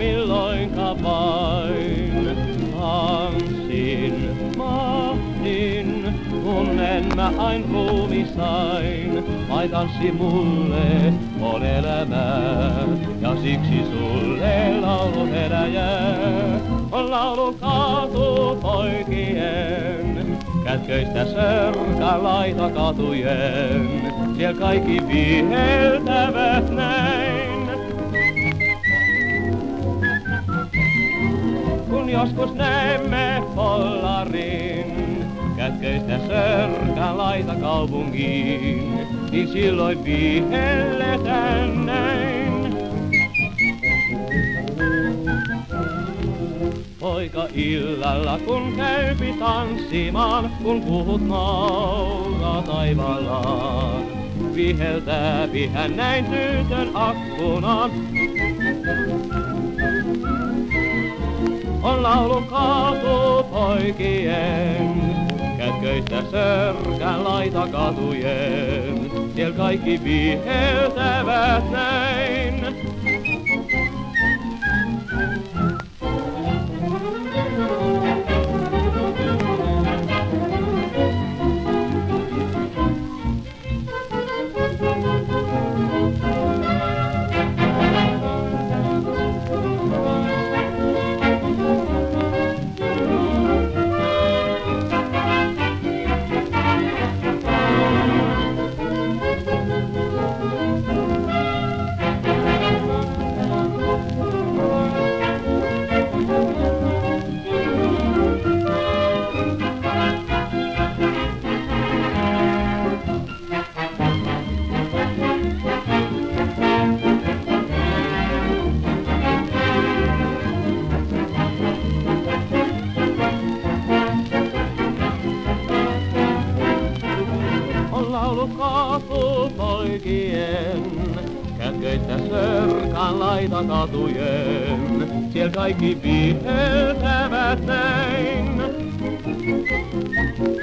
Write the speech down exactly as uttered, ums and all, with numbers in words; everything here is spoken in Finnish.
milloinka vain. Tanssin, mahdin, tunnen mä ain ruumisain. Vai tanssi mulle on elämää, ja siksi sulle laulu heräjää. On laulu katupoikien, kätköistä sörkän laita katujen. Siellä kaikki viheltävät näin. Kun joskus näemme pollarin, kätköistä sörkän laita kaupunkiin, niin silloin vihelletään näin. Poika illalla kun käypi tanssimaan, kun puhut nauraa taivaallaan, viheltääpi hän näin tytön akkunaan. On laulu katupoikien, kätköistä sörkän laita katujen. Siellä kaikki viheltävät näin. Laulu katupoikien, kätköistä sörkän laita katujen. Siellä kaikki viheltävät näin.